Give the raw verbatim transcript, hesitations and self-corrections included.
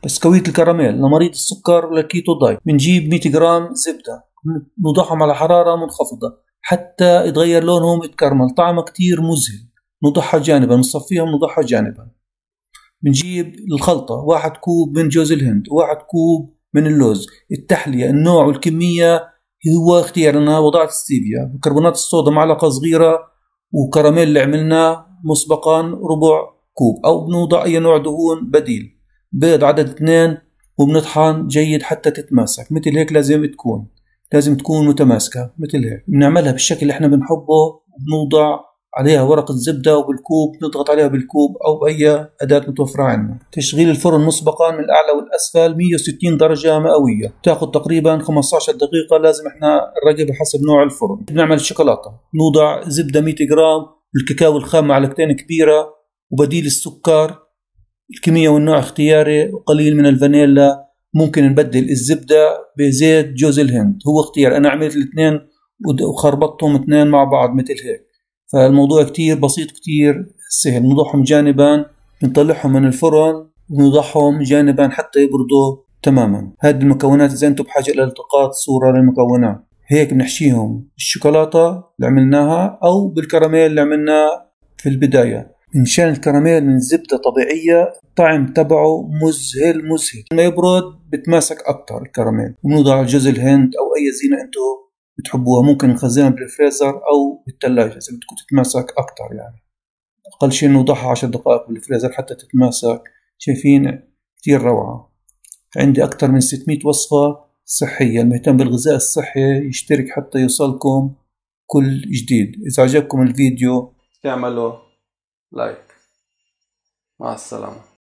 بسكويت الكراميل لمريض السكر والكيتو دايت. بنجيب مية جرام زبدة نوضعهم على حرارة منخفضة حتى يتغير لونهم يتكرمل، طعمه كتير مذهل. نوضعها جانبا، نصفيهم نوضعها جانبا. بنجيب الخلطة واحد كوب من جوز الهند وواحد كوب من اللوز. التحلية النوع والكمية هو اختيارنا. وضعت ستيفيا، بيكربونات الصودا معلقة صغيرة، وكراميل اللي عملناه مسبقا ربع كوب، أو بنوضع أي نوع دهون بديل. بيض عدد اثنين، وبنطحن جيد حتى تتماسك مثل هيك. لازم تكون لازم تكون متماسكة مثل هيك. بنعملها بالشكل اللي احنا بنحبه، وبنوضع عليها ورقة زبدة وبالكوب نضغط عليها بالكوب أو بأي أداة متوفرة عندنا. تشغيل الفرن مسبقا من الأعلى والأسفل مية وستين درجة مئوية، تأخذ تقريبا خمسة عشر دقيقة. لازم احنا نراقب حسب نوع الفرن. بنعمل الشوكولاتة، نوضع زبدة مية جرام، والكاكاو الخام معلقتين كبيرة، وبديل السكر الكمية والنوع اختياري، وقليل من الفانيلا. ممكن نبدل الزبدة بزيت جوز الهند، هو اختيار. أنا عملت الاثنين وخربطتهم اثنين مع بعض مثل هيك. فالموضوع كتير بسيط كتير سهل. نضعهم جانبا، نطلعهم من الفرن ونضعهم جانبا حتى يبردوا تماما. هذه المكونات. إذا أنتم بحاجة إلى التقاط صورة للمكونات هيك بنحشيهم الشوكولاتة اللي عملناها أو بالكراميل اللي عملناه في البداية. إنشان الكراميل من زبدة طبيعية، الطعم تبعه مذهل مذهل. لما يبرد بتماسك أكتر الكراميل. ونوضع جوز الهند أو أي زينة أنتم بتحبوها. ممكن نخزنها بالفريزر أو بالثلاجة إذا بدكم تتماسك أكتر. يعني أقل شيء نوضعها عشر دقائق بالفريزر حتى تتماسك. شايفين كتير روعة. عندي أكتر من ستمية وصفة صحية. المهتم بالغذاء الصحي يشترك حتى يوصلكم كل جديد. إذا عجبكم الفيديو تعملوا لايك. مع السلامة.